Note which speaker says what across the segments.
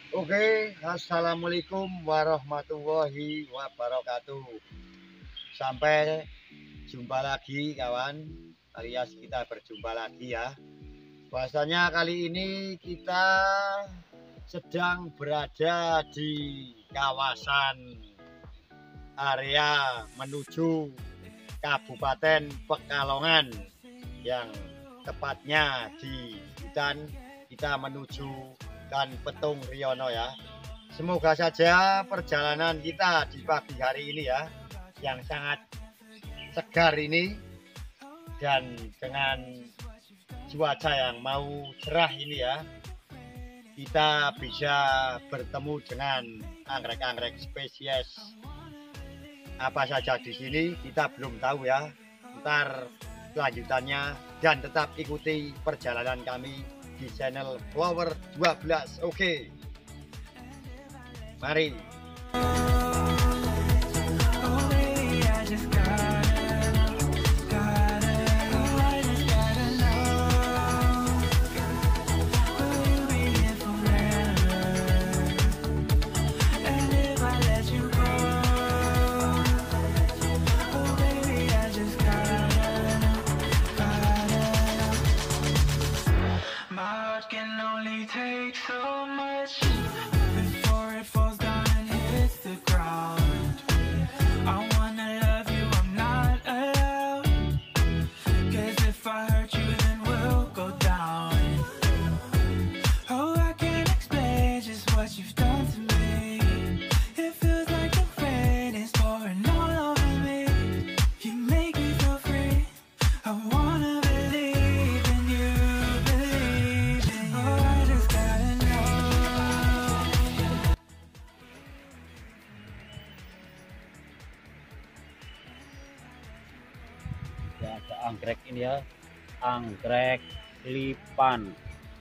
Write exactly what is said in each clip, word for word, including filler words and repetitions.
Speaker 1: Oke, assalamualaikum warahmatullahi wabarakatuh. Sampai jumpa lagi, kawan, alias kita berjumpa lagi ya. Bahasanya kali ini kita sedang berada di kawasan area menuju Kabupaten Pekalongan, yang tepatnya di hutan kita menuju dan Petung Riono ya. Semoga saja perjalanan kita di pagi hari ini ya, yang sangat segar ini dan dengan cuaca yang mau cerah ini ya, kita bisa bertemu dengan anggrek-anggrek spesies apa saja di sini kita belum tahu ya. Ntar kelanjutannya, dan tetap ikuti perjalanan kami di channel Flower dua belas. Oke, mari.
Speaker 2: Ya, ada anggrek ini ya, anggrek lipan.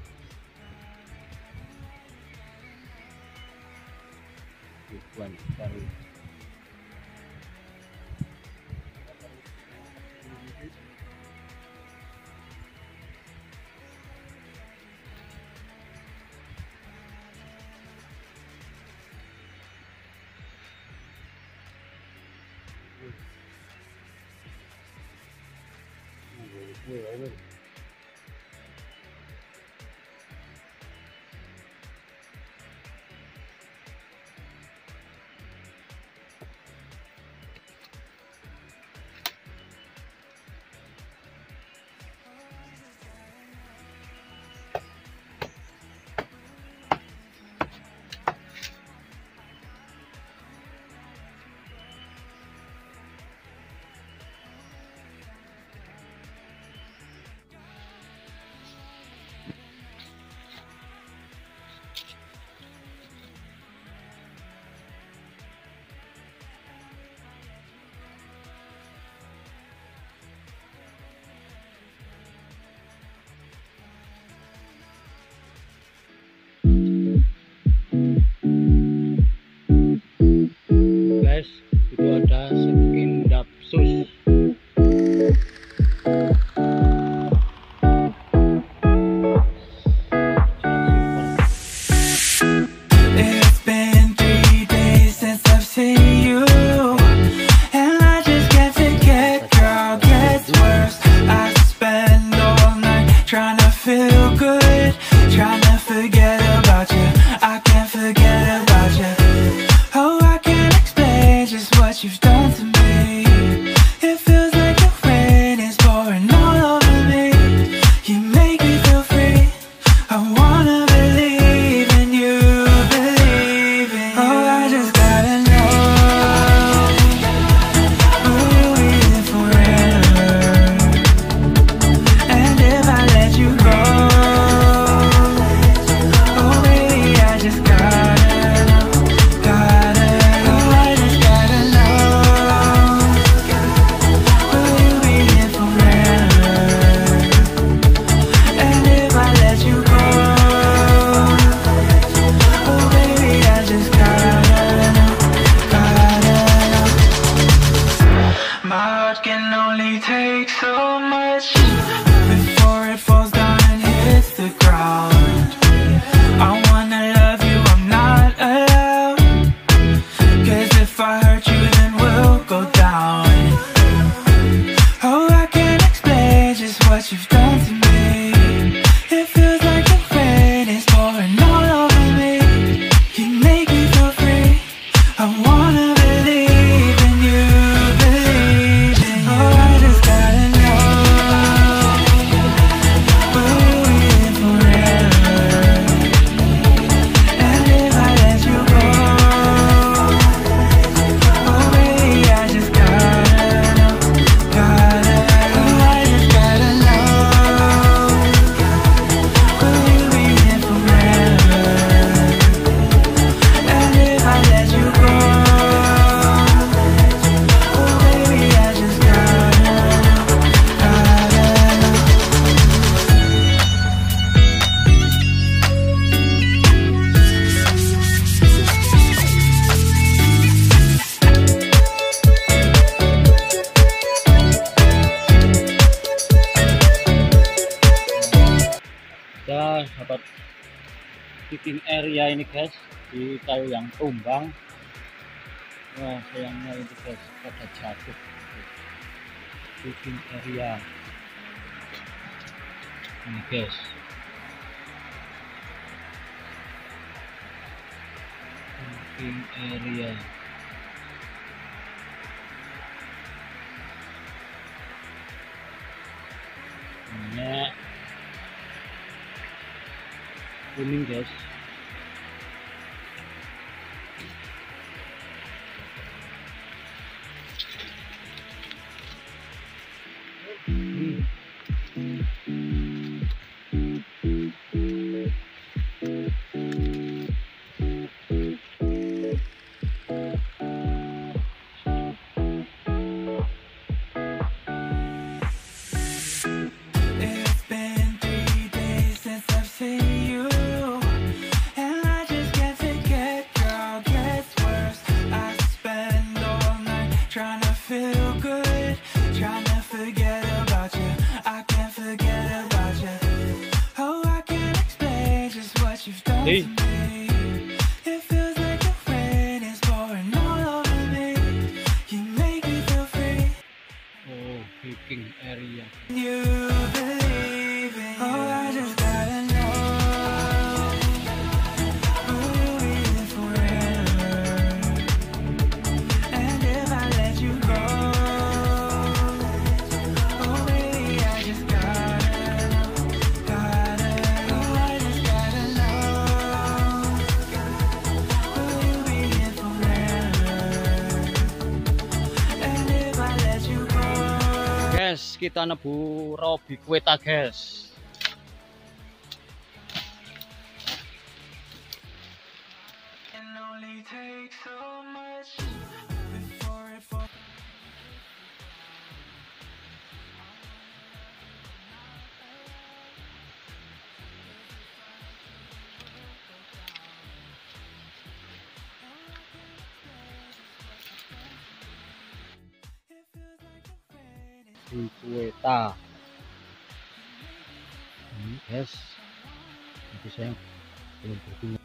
Speaker 2: Ribuan sekali. Wih, speaking area ini guys, di kayu yang tumbang. Wah sayangnya itu guys, pada jatuh. Speaking area ini guys. Speaking area. Banyak kuning guys. Hmm.
Speaker 3: It's been three days since I've seen you, and I just can't forget, girl, gets worse. I spend all night trying to feel good, trying to forget about you. I can't forget about you. Oh, I can't explain just what you've done
Speaker 2: Hey.
Speaker 3: to me. It feels like the rain is pouring all over me. You make me feel free.
Speaker 2: Oh, speaking area.
Speaker 3: You believe in you. Oh, I just gotta know. Will you be here forever? And if I let you go, oh baby, I just gotta know, gotta know, I just gotta know. Will you be here forever? And if I let you go.
Speaker 2: Guys, kita nebu Robi Quetta guys.
Speaker 3: Can only take so much before it falls.
Speaker 2: Di Quetta. Ini guys, itu saya belum berdua.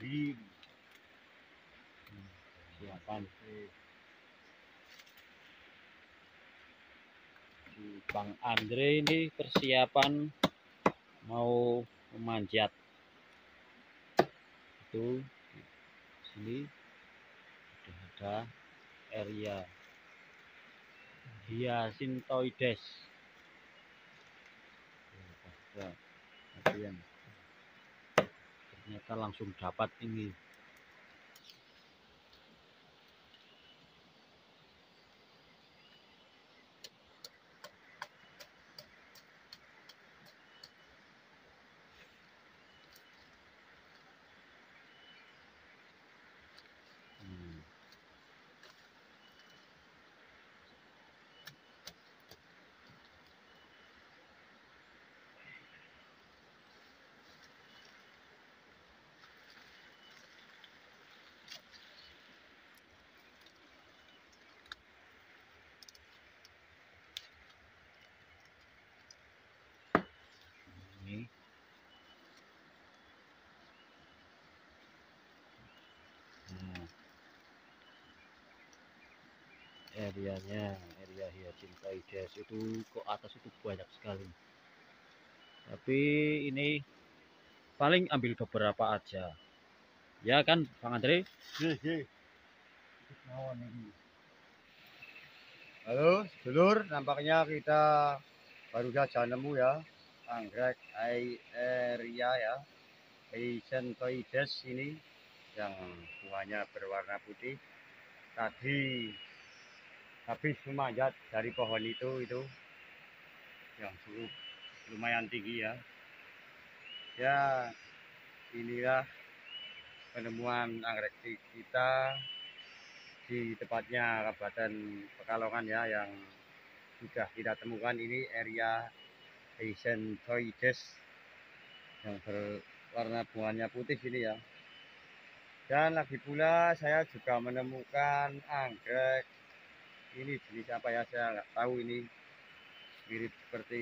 Speaker 2: Green. Hmm, Persiapan tuh. Si Bang Andre ini persiapan mau memanjat. Itu di sini sudah ada area Hyacintoides. Tuh, ada. Ternyata langsung dapat ini. Hmm. Ini nah, areanya, area Hyacintoides itu kok atas itu banyak sekali. Tapi ini paling ambil beberapa aja. Ya kan, Bang Andre?
Speaker 1: Halo, sedulur, nampaknya kita baru saja nemu ya anggrek area ya, Hyacintoides ini yang bunganya berwarna putih. Tadi habis memanjat dari pohon itu itu yang cukup lumayan tinggi ya. Ya, inilah penemuan anggrek kita di tepatnya Kabupaten Pekalongan ya, yang sudah kita temukan ini area Hyacintoides yang berwarna bunganya putih ini ya. Dan lagi pula saya juga menemukan anggrek ini, jenis apa ya saya nggak tahu, ini mirip seperti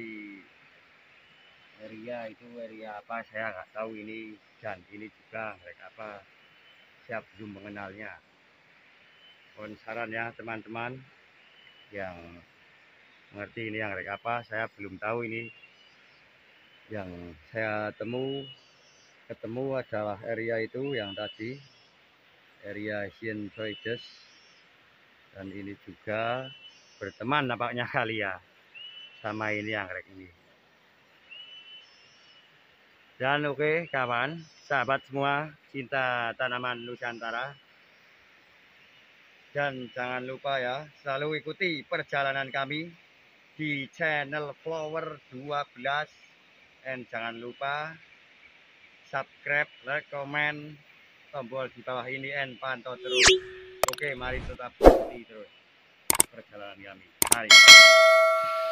Speaker 1: area itu, area apa saya nggak tahu ini, dan ini juga anggrek apa saya belum mengenalnya. Mohon saran ya teman-teman yang mengerti ini anggrek apa, saya belum tahu ini. Yang saya temu ketemu adalah area itu yang tadi, area Hyacintoides, dan ini juga berteman nampaknya kali ya sama ini anggrek ini. Dan oke okay, kawan, sahabat semua, cinta tanaman Nusantara, dan jangan lupa ya selalu ikuti perjalanan kami di channel Flower dua belas, dan jangan lupa subscribe, like, komen, tombol di bawah ini, and pantau terus. Oke, mari tetap ikuti terus perjalanan kami. Mari.